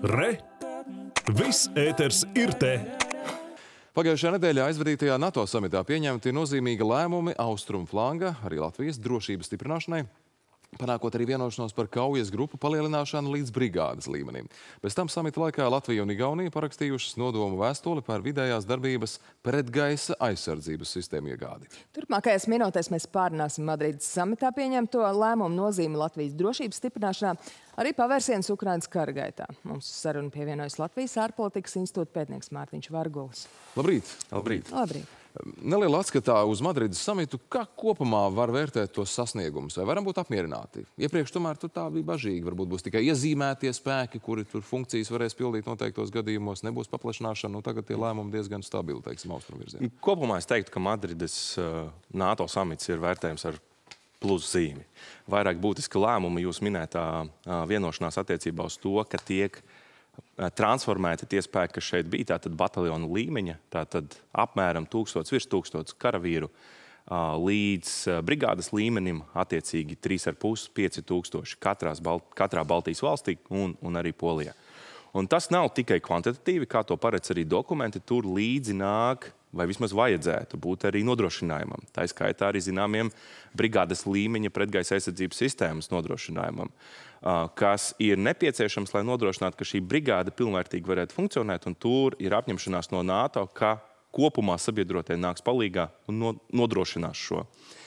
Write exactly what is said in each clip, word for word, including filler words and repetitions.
Re! Viss ēters ir te! Pagājušajā nedēļā aizvadītajā NATO samitā pieņemti nozīmīgi lēmumi austrumu flanga, arī Latvijas drošības stiprināšanai, panākot arī vienošanos par kaujas grupu palielināšanu līdz brigādes līmenim. Pēc tam samita laikā Latvija un Igaunija parakstījušas nodomu vēstuli par vidējās darbības pretgaisa aizsardzības sistēmu iegādi. Turpmākajās minūtēs mēs pārunāsim Madrides samitā pieņemto lēmumu nozīmi Latvijas drošības stiprināšanā, arī pavērsiens Ukrainas kara gaitā. Mums sarunu pievienojas Latvijas ārpolitikas institūta pētnieks Mārtiņš Vargulis. Labrīt! Labrīt! Labrīt! Neliela atskatā uz Madrides samitu, kā kopumā var vērtēt tos sasniegumus? Vai varam būt apmierināti? Iepriekš tomēr tur tā bija bažīgi. Varbūt būs tikai iezīmētie spēki, kuri tur funkcijas varēs pildīt noteiktos gadījumos, nebūs paplašināšana. Nu, tagad tie lēmumi diezgan stabili, teiksim, austrumu virzienā. Kopumā es teiktu, ka Madrides uh, NATO samits ir vērtējums ar plus zīmi. Vairāk būtiski lēmumi jūs minētā uh, vienošanās attiecībā uz to, ka tiek transformēti tie spēki, kas šeit bija, tātad bataljonu līmeņa, tātad apmēram tūkstots, virs tūkstots karavīru līdz brigādes līmenim, attiecīgi trīs ar pus, pieci tūkstoši katrās, katrā Baltijas valstī un, un arī Polijā. Un tas nav tikai kvantitatīvi, kā to paredz arī dokumenti, tur līdzi nāk, vai vismaz vajadzētu būt arī nodrošinājumam. Tā skaitā arī zināmiem brigādes līmeņa pretgaisa aizsardzības sistēmas nodrošinājumam, kas ir nepieciešams, lai nodrošinātu, ka šī brigāde pilnvērtīgi varētu funkcionēt, un tur ir apņemšanās no NATO, ka kopumā sabiedrotie nāks palīgā un nodrošinās šo.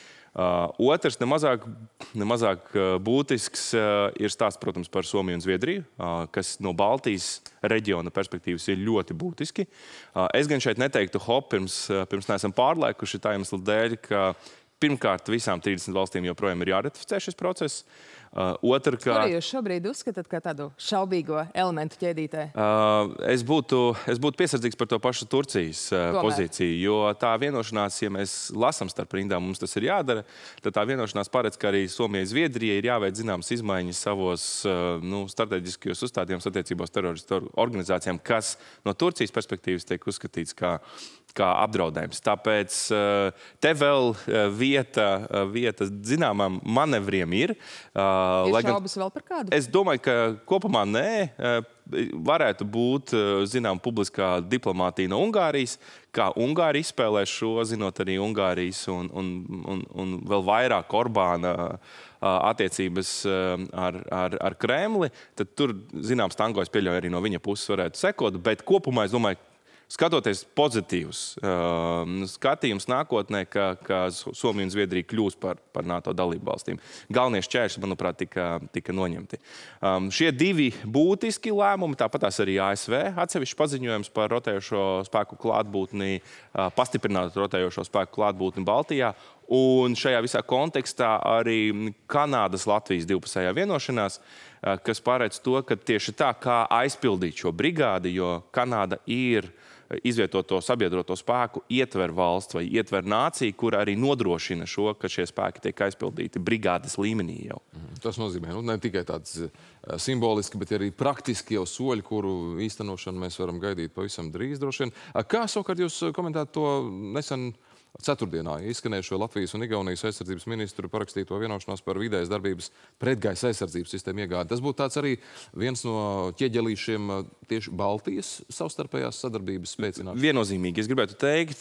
Uh, otrs, nemazāk, nemazāk uh, būtisks uh, ir stāsts, protams, par Somiju un Zviedriju, uh, kas no Baltijas reģiona perspektīvas ir ļoti būtiski. Uh, es gan šeit neteiktu hop, pirms, uh, pirms neesam pārlēkuši tā iemesla dēļ, ka pirmkārt visām trīsdesmit valstīm joprojām ir jāratificē šis process. Uh, otrkārt, Kuru jūs šobrīd uzskatāt kā tādu šaubīgo elementu ķēdītē? Uh, es, būtu, es būtu piesardzīgs par to pašu Turcijas uh, pozīciju, jo tā vienošanās, ja mēs lasam starp rindām, mums tas ir jādara, tad tā vienošanās paredz, ka arī Somijai, Zviedrijai ir jāveic zināmas izmaiņas savos uh, nu, strateģiskajos uzstādījumos attiecībos teroristu organizācijām, kas no Turcijas perspektīvas tiek uzskatīts kā kā apdraudējums. Tāpēc te vēl vieta, vieta zināmām manevriem ir. Ir šaubas vēl par kādu? Es domāju, ka kopumā nē. Varētu būt, zinām, publiskā diplomātija no Ungārijas, kā Ungāri izspēlē šo, zinot arī Ungārijas un, un, un, un vēl vairāk Orbāna attiecības ar, ar, ar Kremli, tad tur, zināms, tango es pieļauju arī no viņa puses varētu sekot, bet kopumā es domāju, skatoties pozitīvs uh, skatījums nākotnē, ka, ka Somija un Zviedrija kļūs par, par NATO dalību valstīm. Galvenie šķēršļi, manuprāt, tika, tika noņemti. Um, šie divi būtiski lēmumi, tāpatās arī A S V atsevišķi paziņojums par rotējošo spēku klātbūtni, uh, pastiprināt rotējošo spēku klātbūtni Baltijā. Un šajā visā kontekstā arī Kanādas Latvijas divpusējā vienošanās, uh, kas paredz to, ka tieši tā kā aizpildīt šo brigādi, jo Kanāda ir izvietoto sabiedroto spēku ietver valsts vai ietver nāciju, kur arī nodrošina šo, ka šie spēki tiek aizpildīti brigādes līmenī jau. Tas nozīmē, nu, ne tikai tāds simboliski, bet arī praktiski jau soļi, kuru īstenošanu mēs varam gaidīt pavisam drīz droši vien. Kā savukārt jūs komentētu to nesen ceturtdienā izskanējušo Latvijas un Igaunijas aizsardzības ministru parakstīto vienošanos par vidējas darbības pretgaisa aizsardzības sistēmu iegādi? Tas būtu tāds arī viens no ķieģelīšiem tieši Baltijas savstarpējās sadarbības spēcināšanas. Viennozīmīgi. Es gribētu teikt,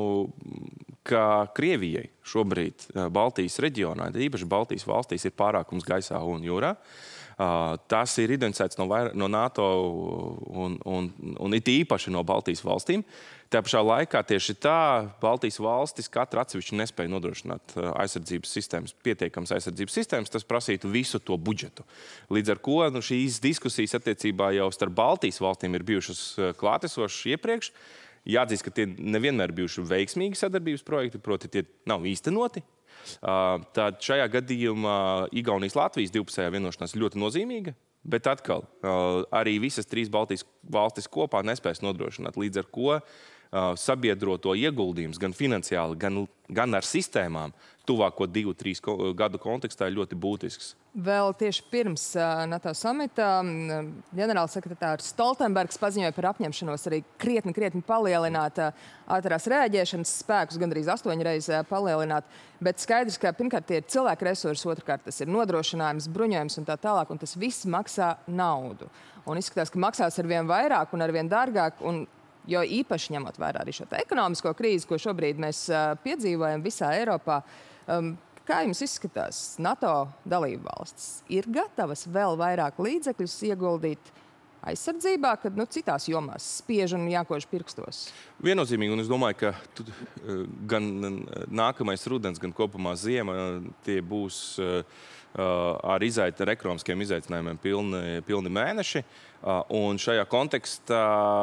ka Krievijai šobrīd Baltijas reģionā, īpaši Baltijas valstīs, ir pārākums gaisā un jūrā. Tas ir identificēts no, no NATO un, un, un it īpaši no Baltijas valstīm. Tā pašā laikā tieši tā Baltijas valstis katra atsevišķi nespēja nodrošināt aizsardzības sistēmas, pietiekams aizsardzības sistēmas, tas prasītu visu to budžetu. Līdz ar ko nu, šīs diskusijas attiecībā jau starp Baltijas valstīm ir bijušas klātesošas iepriekš. Jāatzīst, ka tie nevienmēr bijuši veiksmīgi sadarbības projekti, proti tie nav īstenoti. Tad šajā gadījumā Igaunijas Latvijas divpusējā vienošanās ļoti nozīmīga, bet atkal arī visas trīs Baltijas valstis kopā nespēs nodrošināt, līdz ar ko sabiedroto ieguldījums gan finansiāli, gan, gan ar sistēmām tuvāko divu, trīs gadu kontekstā ir ļoti būtisks. Vēl tieši pirms NATO samita ģenerālsekretārs Stoltenbergs paziņoja par apņemšanos arī krietni, krietni palielināt ātrās reaģēšanas spēkus, gandrīz astoņreiz palielināt. Bet skaidrs, ka pirmkārt tie ir cilvēku resursi, otrkārt tas ir nodrošinājums, bruņojums un tā tālāk, un tas viss maksā naudu. un izskatās, ka maksās ar vien vairāk un ar vien dārgāk. Un, jo īpaši ņemot vērā arī šo ekonomisko krīzi, ko šobrīd mēs uh, piedzīvojam visā Eiropā. Um, kā jums izskatās? NATO dalību valstis ir gatavas vēl vairāk līdzekļus ieguldīt aizsardzībā, kad nu, citās jomās spiež un jākož pirkstos? Viennozīmīgi, un es domāju, ka tu, gan nākamais rudens, gan kopumā ziema, tie būs uh, ar, izait, ar ekonomiskiem izaicinājumiem pilni, pilni mēneši. Uh, un šajā kontekstā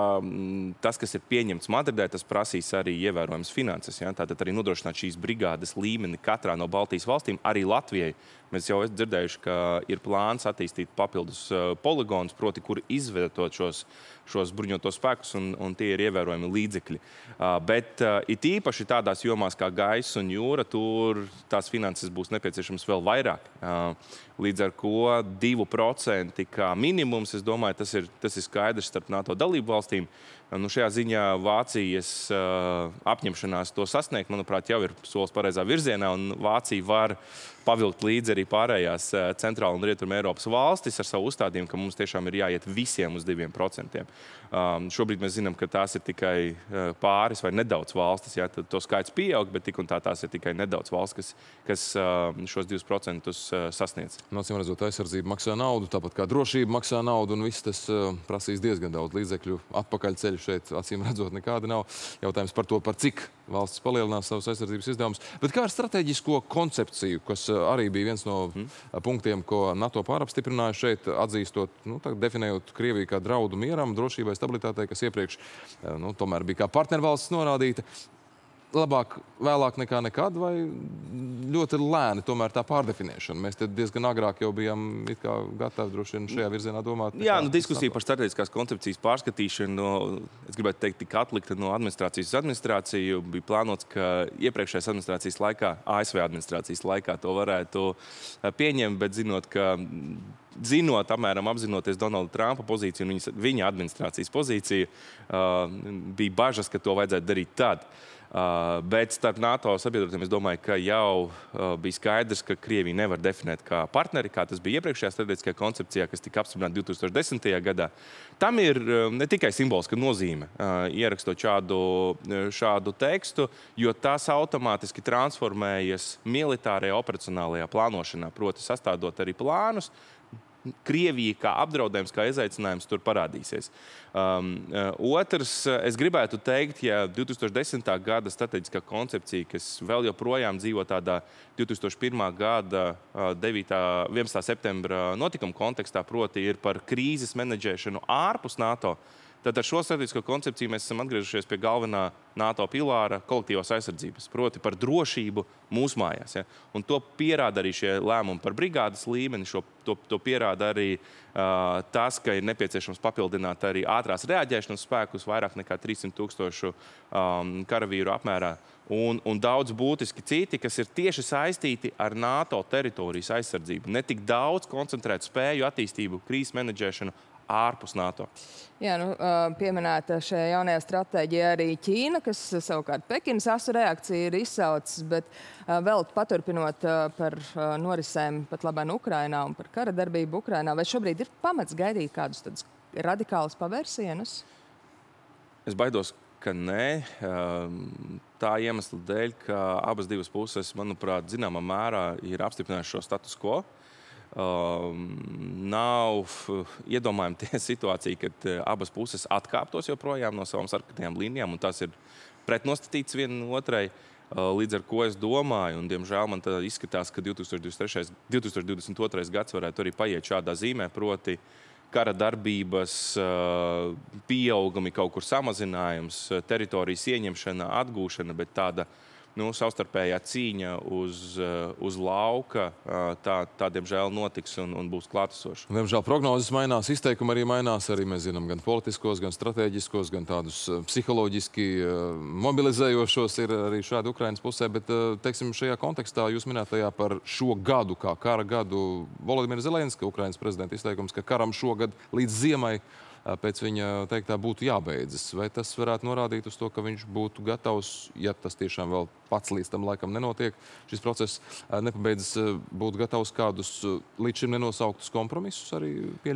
m, tas, kas ir pieņemts Madridē, tas prasīs arī ievērojams finanses. Ja? Tātad arī nodrošināt šīs brigādes līmeni katrā no Baltijas valstīm, arī Latvijai. Mēs jau esam dzirdējuši, ka ir plāns attīstīt papildus uh, poligonus, proti, kur izvietot šos, šos bruņotos spēkus, un, un tie ir ievērojami līdzekļi. Uh, bet uh, it īpaši tādās jomās kā gaisa un jūra, tur tās finanses būs nepieciešams vēl vairāk. Uh, līdz ar ko divi procenti kā minimums, es domāju, tas ir, tas ir skaidrs starp NATO dalību valstīm. Nu, šajā ziņā Vācijas uh, apņemšanās to sasniegt, manuprāt, jau ir solis pareizā virzienā, un Vācija var pavilkt līdzi arī pārējās uh, centrāla un rietuma Eiropas valstis ar savu uzstādījumu, ka mums tiešām ir jāiet visiem uz diviem procentiem. Um, šobrīd mēs zinām, ka tās ir tikai uh, pāris vai nedaudz valstis, ja, tad to skaits pieaug, bet tik un tā tās ir tikai nedaudz valstis, kas, kas uh, šos divus procentus uh, sasniedz. Nācīm redzot, aizsardzība maksā naudu, tāpat kā drošība maksā naudu, un viss tas uh, prasīs diezgan daudz līdzekļu. Atpakaļceļu šeit, acīm redzot, nekāda nav. Jautājums par to, par cik valsts palielinās savus aizsardzības izdevumus. Bet kā ar strateģisko koncepciju, kas arī bija viens no hmm. punktiem, ko NATO pārapstiprināja šeit, atzīstot, nu, definējot Krieviju kā draudu mieram, drošībai, stabilitātei, kas iepriekš nu, tomēr bija kā partnervalsts norādīta. Labāk vēlāk nekā nekad, vai ļoti lēni tomēr tā pārdefinēšana? Mēs te diezgan agrāk jau bijām it kā gatavi droši vien šajā virzienā domāt. Jā, nu, diskusija par strateģiskās koncepcijas pārskatīšanu, es gribētu teikt, tika atlikta no administrācijas uz administrāciju. Bija plānots, ka iepriekšējās administrācijas laikā, A S V administrācijas laikā to varētu pieņemt, bet zinot, ka Zinot, apmēram apzinoties Donalda Trumpa pozīciju un viņa, viņa administrācijas pozīciju, uh, bija bažas, ka to vajadzētu darīt tad. Uh, bet starp NATO sabiedrotiem es domāju, ka jau uh, bija skaidrs, ka Krievija nevar definēt kā partneri, kā tas bija iepriekšējā strateģiskajā koncepcijā, kas tika apstiprināta divi tūkstoši desmitajā gadā. Tam ir uh, ne tikai simboliska nozīme, uh, ierakstot šādu, šādu tekstu, jo tas automātiski transformējas militārajā operacionālajā plānošanā, proti sastādot arī plānus. Krievija kā apdraudējums, kā izaicinājums tur parādīsies. Um, otrs, es gribētu teikt, ja divi tūkstoši desmitā gada strateģiskā koncepcija, kas vēl joprojām dzīvo tādā divi tūkstoši pirmā gada vienpadsmitā septembra notikuma kontekstā, proti ir par krīzes menedžēšanu ārpus NATO, tad ar šo strateģisko koncepciju mēs esam atgriežušies pie galvenā NATO pilāra kolektīvās aizsardzības, proti par drošību mūsu mājās. Ja? Un to pierāda arī šie lēmumi par brigādes līmeni, šo, to, to pierāda arī uh, tas, ka ir nepieciešams papildināt arī ātrās reaģēšanas spēkus, vairāk nekā trīssimt tūkstošu um, karavīru apmērā, un, un daudz būtiski citi, kas ir tieši saistīti ar NATO teritorijas aizsardzību. Ne tik daudz koncentrēt spēju attīstību, krīzes menedžēšanu ārpus NATO. Jā, nu, pieminēta šajā jaunajā stratēģijā arī Ķīna, kas savukārt Pekinas asu reakciju ir izsaucis, bet vēl paturpinot par norisēm pat labāk Ukrainā un par kara darbību Ukrainā, vai šobrīd ir pamats gaidīt kādus tādus radikālus pavērsienus? Es baidos, ka nē. Tā iemesla dēļ, ka abas divas puses, manuprāt, zināmā mērā ir apstiprinājuši šo status quo. Uh, nav iedomājama tie situācija, kad abas puses atkāptos joprojām no savām sarkanajām līnijām, un tas ir pretnostatīts viena otrai. Uh, līdz ar ko es domāju, un diemžēl man tā izskatās, ka divi tūkstoši divdesmit otrais gads varētu arī paiet šādā zīmē, proti kara darbības uh, pieaugumi, kaut kur samazinājums, teritorijas ieņemšana, atgūšana, bet tāda Nu, savstarpējā cīņa uz, uz lauka, tā, tā diemžēl notiks un, un būs klātesoša. Diemžēl prognozes mainās, izteikumi arī mainās. Arī mēs zinām gan politiskos, gan strateģiskos, gan tādus psiholoģiski mobilizējošos ir arī šādi Ukrainas pusē. Bet, teiksim, šajā kontekstā jūs minētajā par šo gadu, kā kara gadu, Volodimira Zelenska, Ukrainas prezidenta izteikums, ka karam šogad līdz ziemai pēc viņa teiktā būtu jābeidzas. Vai tas varētu norādīt uz to, ka viņš būtu gatavs, ja tas tiešām vēl pats līdz tam laikam nenotiek, šis process nepabeidzas, būtu gatavs kādus līdz šim nenosauktus kompromisus arī pieļaut?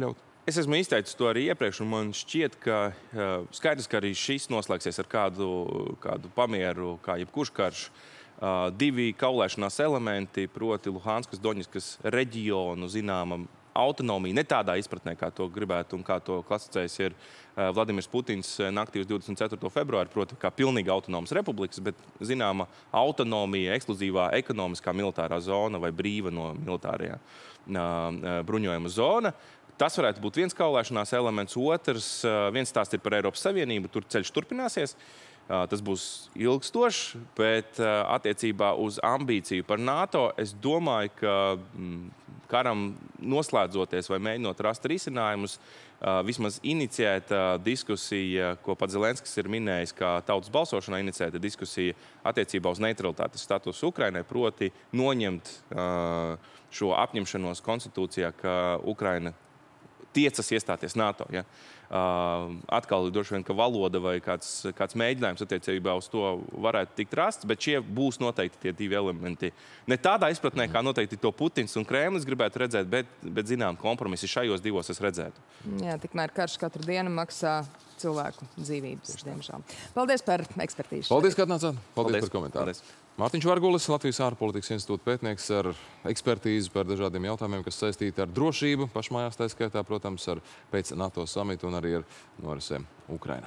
Es esmu izteicis to arī iepriekš, un man šķiet, ka uh, skaidrs, ka arī šis noslēgsies ar kādu, kādu pamieru, kā jebkurš karš. Uh, divi kaulēšanās elementi, proti Luhanskas, Doņetskas reģionu zināma autonomija, ne tādā izpratnē, kā to gribētu un kā to klasificējis ir uh, Vladimirs Putins naktī uz divdesmit ceturto februāri, proti kā pilnīgi autonomas republikas, bet zināma autonomija, ekskluzīvā ekonomiskā militārā zona vai brīva no militārajā uh, bruņojuma zona. Tas varētu būt viens kaulēšanās elements. Otrs, uh, viens stāsts ir par Eiropas Savienību, tur ceļš turpināsies. Tas būs ilgstošs, bet attiecībā uz ambīciju par NATO es domāju, ka karam noslēdzoties vai mēģinot rast risinājumus, vismaz iniciēta diskusija, ko pats Zelenskis ir minējis, kā tautas balsošanā iniciēta diskusija attiecībā uz neutralitātes statusu Ukrainai, proti noņemt šo apņemšanos konstitūcijā, ka Ukraina tiecas iestāties NATO. Ja? Uh, atkal droši vien, ka valoda vai kāds, kāds mēģinājums attiecībā uz to varētu tikt rasts, bet šie būs noteikti tie divi elementi. Ne tādā izpratnē, kā noteikti to Putins un Kremlis gribētu redzēt, bet, bet zinām, kompromisi šajos divos es redzētu. Jā, tikmēr karš katru dienu maksā cilvēku dzīvības, diemžēl. Paldies par ekspertīšu. Paldies, ka atnācāt. Paldies, Paldies par komentāru. Paldies. Mārtiņš Vargulis, Latvijas ārpolitikas institūta pētnieks ar ekspertīzi par dažādiem jautājumiem, kas saistīti ar drošību pašmājās, tā skaitā, protams, ar pēc NATO samitu un arī ar norisēm Ukrainā.